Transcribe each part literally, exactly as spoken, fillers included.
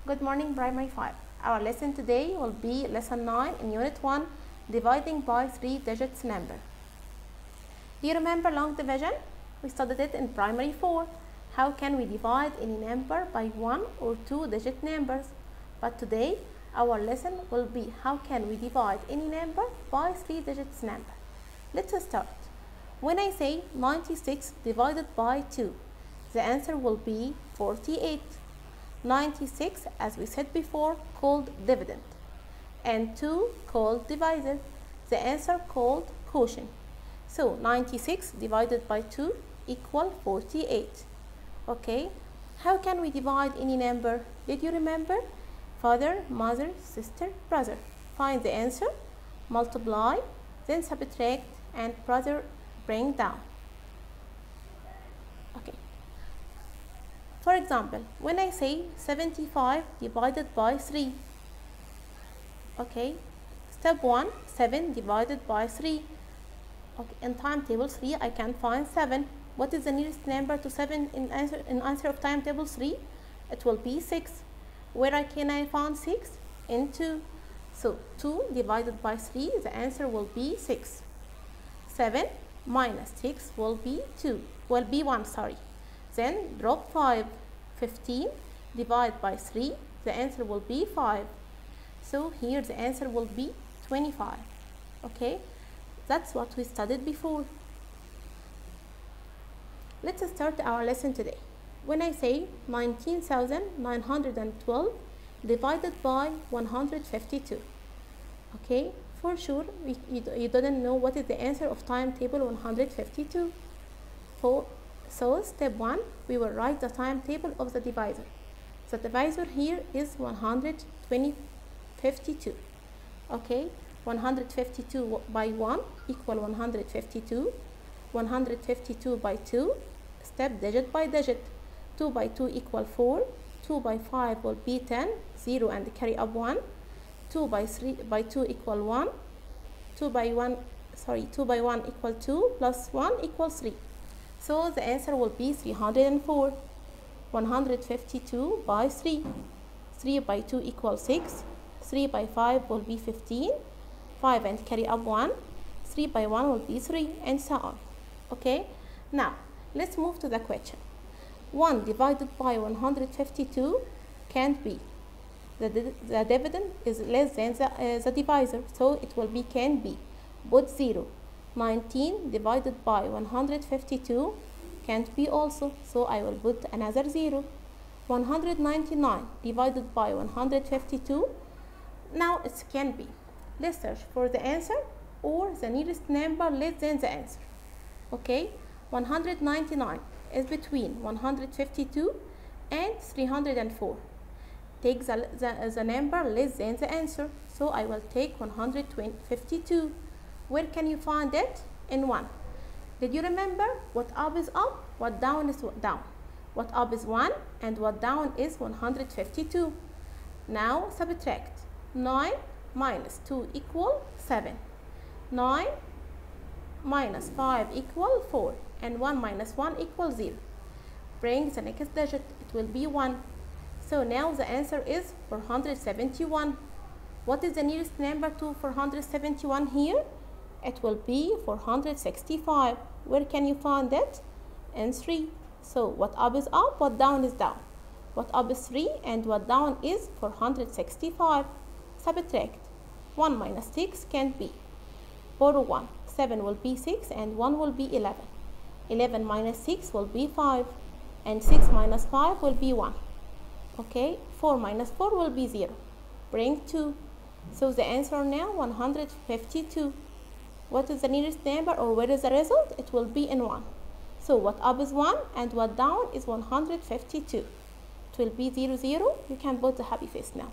Good morning, Primary five. Our lesson today will be Lesson nine in Unit one, Dividing by three digits number. Do you remember long division? We studied it in Primary four. How can we divide any number by one or two digit numbers? But today, our lesson will be how can we divide any number by three digits number. Let's start. When I say ninety-six divided by two, the answer will be forty-eight. ninety-six, as we said before, called dividend, and two called divisor. The answer called quotient. So ninety-six divided by two equal forty-eight. Okay, how can we divide any number? Did you remember? Father, mother, sister, brother. Find the answer, multiply, then subtract, and brother bring down. Okay. For example, when I say seventy-five divided by three, okay, step one, seven divided by three. Okay, in timetable three, I can find seven. What is the nearest number to seven in answer, in answer of timetable three? It will be six. Where I can I find six? In two. So two divided by three, the answer will be six. seven minus six will be two, will be one, sorry. Then drop five. fifteen divided by three, the answer will be five. So here the answer will be twenty-five. Okay, that's what we studied before. Let's start our lesson today. When I say nineteen thousand nine hundred twelve divided by one hundred fifty-two, okay, for sure we, you, you didn't know what is the answer of timetable one hundred fifty-two. For, so step one, we will write the timetable of the divisor. The divisor here is one hundred fifty-two. Okay, one hundred fifty-two by one equal one hundred fifty-two. one hundred fifty-two by two, step digit by digit. two by two equal four. two by five will be ten. zero and carry up one. two by three by two equal one. two by one, sorry, two by one equal two plus one equals three. So the answer will be three hundred four. one hundred fifty-two by three. three by two equals six. three by five will be fifteen. five and carry up one. three by one will be three, and so on. Okay, now let's move to the question. one divided by one hundred fifty-two can't be. The, the dividend is less than the, uh, the divisor, so it will be can be. Put zero. nineteen divided by one hundred fifty-two can't be also, so I will put another zero. one hundred ninety-nine divided by one hundred fifty-two, now it can be. Let's search for the answer or the nearest number less than the answer. Okay, one hundred ninety-nine is between one hundred fifty-two and three hundred four. Take the, the, the number less than the answer, so I will take one hundred fifty-two. Where can you find it? In one. Did you remember what up is up, what down is down? What up is one and what down is one hundred fifty-two. Now subtract. nine minus two equal seven. nine minus five equal four, and one minus one equals zero. Bring the next digit, it will be one. So now the answer is four hundred seventy-one. What is the nearest number to four hundred seventy-one here? It will be four hundred sixty-five. Where can you find it? In three. So what up is up, what down is down? What up is three and what down is four hundred sixty-five. Subtract. one minus six can't be. Borrow one. seven will be six and one will be eleven. eleven minus six will be five, and six minus five will be one. Okay, four minus four will be zero. Bring two. So the answer now one hundred fifty-two. What is the nearest number, or where is the result? It will be in one. So what up is one and what down is one hundred fifty-two. It will be zero, zero. You can put the happy face now.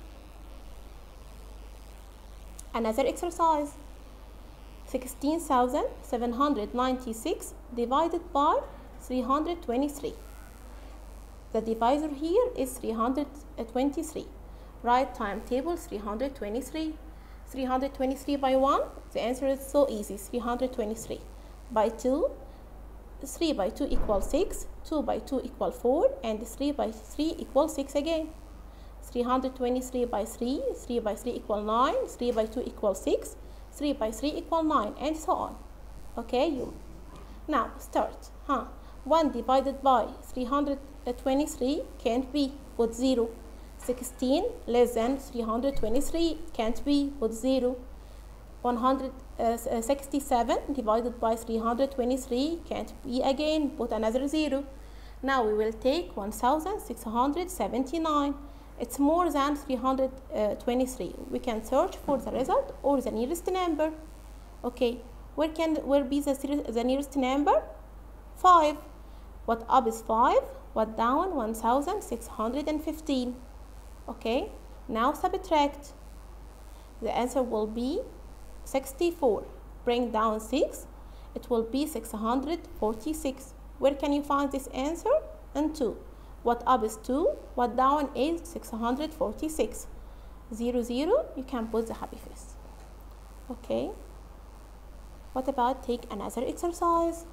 Another exercise. sixteen thousand seven hundred ninety-six divided by three hundred twenty-three. The divisor here is three hundred twenty-three. Write timetable three hundred twenty-three. three hundred twenty-three by one, the answer is so easy, three hundred twenty-three. By two, three by two equals six, two by two equals four, and three by three equals six again. three hundred twenty-three by three, three by three equal nine, three by two equals six, three by three equal nine, and so on. Okay, you now start. Huh? one divided by three hundred twenty-three can't be, put zero. sixteen less than three hundred twenty-three can't be, put zero. one hundred sixty-seven divided by three hundred twenty-three can't be, again put another zero. Now we will take one thousand six hundred seventy-nine. It's more than three hundred twenty-three. We can search for the result or the nearest number. Okay, where can where be the, the nearest number? five. What up is five? What down? one thousand six hundred fifteen. Okay, now subtract. The answer will be sixty-four. Bring down six, it will be six hundred forty-six. Where can you find this answer? And two. What up is two, what down is six hundred forty-six. zero, zero, you can put the happy face. Okay, what about take another exercise?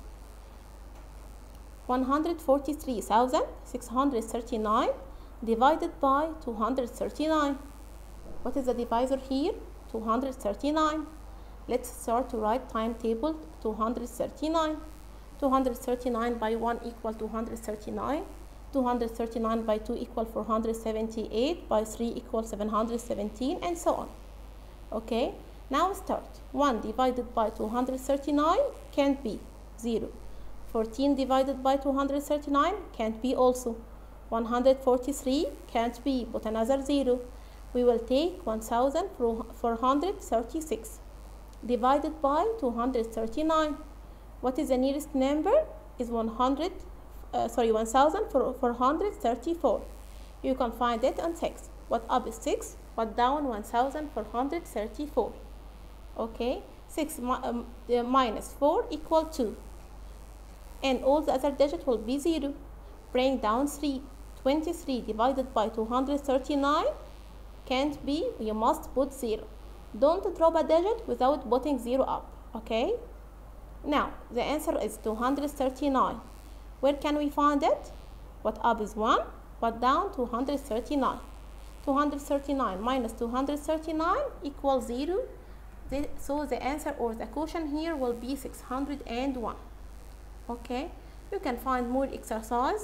one hundred forty-three thousand six hundred thirty-nine divided by two hundred thirty-nine. What is the divisor here? two hundred thirty-nine. Let's start to write timetable two hundred thirty-nine. two hundred thirty-nine by one equal two hundred thirty-nine. two hundred thirty-nine by two equal four hundred seventy-eight, by three equal seven hundred seventeen, and so on. Okay, now start. one divided by two hundred thirty-nine can't be, zero. fourteen divided by two hundred thirty-nine can't be also. one hundred forty-three can't be, but another zero. We will take one thousand four hundred thirty-six divided by two hundred thirty-nine. What is the nearest number? Is one hundred, uh, sorry, one thousand four hundred thirty-four. You can find it on six. What up is six, what down one thousand four hundred thirty-four. Okay, six mi um, uh, minus four equal two. And all the other digits will be zero. Bring down three. twenty-three divided by two hundred thirty-nine can't be, you must put zero. Don't drop a digit without putting zero up. Okay, now the answer is two hundred thirty-nine. Where can we find it? What up is one, what down two hundred thirty-nine. two hundred thirty-nine minus two hundred thirty-nine equals zero. The, so the answer or the quotient here will be six hundred one. Okay, you can find more exercise.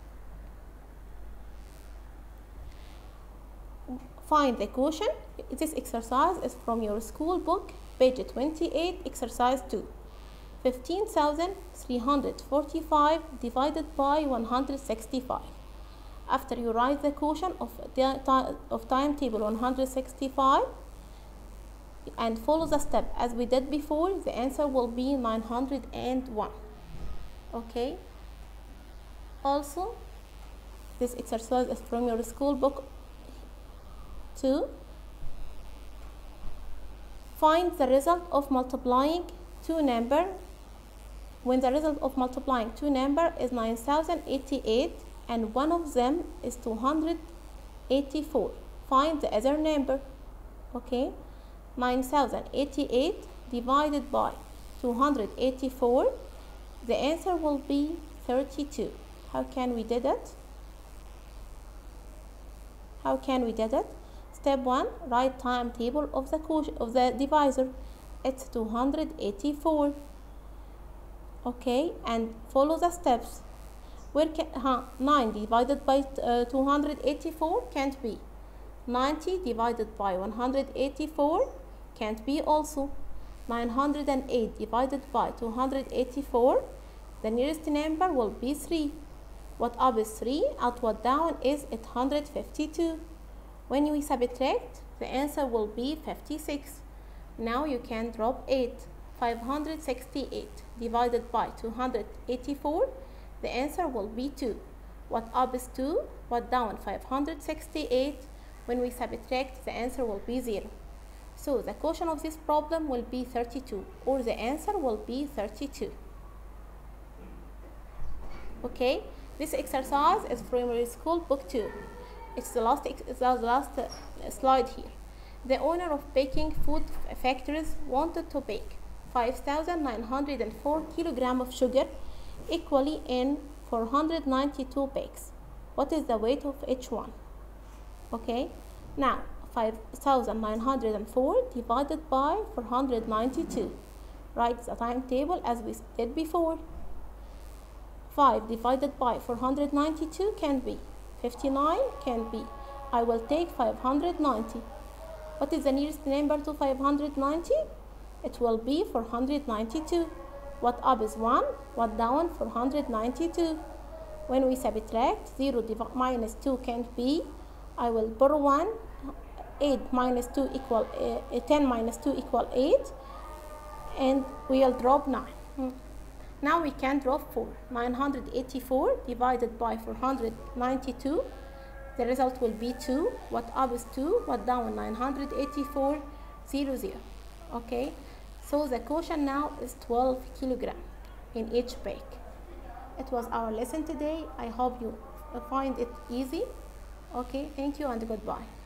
Find the quotient. This exercise is from your school book, page twenty-eight, exercise two. fifteen thousand three hundred forty-five divided by one hundred sixty-five. After you write the quotient of the of timetable one hundred sixty-five and follow the step as we did before, the answer will be nine hundred one. Okay, also this exercise is from your school book two. Find the result of multiplying two number when the result of multiplying two number is nine thousand eighty-eight and one of them is two hundred eighty-four. Find the other number. Okay, nine thousand eighty-eight divided by two hundred eighty-four, the answer will be thirty-two. How can we do that? How can we do that? Step one, write timetable of the quotient of the divisor. It's two hundred eighty-four. Okay, and follow the steps. Where can huh, nine divided by uh, two hundred eighty-four can't be. ninety divided by one hundred eighty-four can't be also. nine hundred eight divided by two hundred eighty-four, the nearest number will be three. What up is three, out what down is eight hundred fifty-two. When we subtract, the answer will be fifty-six. Now you can drop eight. five hundred sixty-eight divided by two hundred eighty-four, the answer will be two. What up is two, what down five hundred sixty-eight. When we subtract, the answer will be zero. So the quotient of this problem will be thirty-two, or the answer will be thirty-two. Okay, this exercise is from your school book two. It's the last, it's the last uh, slide here. The owner of baking food factories wanted to bake five thousand nine hundred four kilograms of sugar equally in four hundred ninety-two bakes. What is the weight of each one? Okay, now five thousand nine hundred four divided by four hundred ninety-two. Write the timetable as we did before. five divided by four hundred ninety-two can be fifty-nine, can be. I will take five hundred ninety. What is the nearest number to five hundred ninety? It will be four hundred ninety-two. What up is one, what down four hundred ninety-two. When we subtract, zero minus two can't be. I will borrow one. eight minus two equal uh, ten minus two equal eight, and we'll drop nine. Hmm. Now we can drop four. nine hundred eighty-four divided by four hundred ninety-two. The result will be two. What up is two, what down nine hundred eighty-four, zero, zero. Okay, so the quotient now is twelve kilogram in each bag. It was our lesson today. I hope you find it easy. Okay, thank you and goodbye.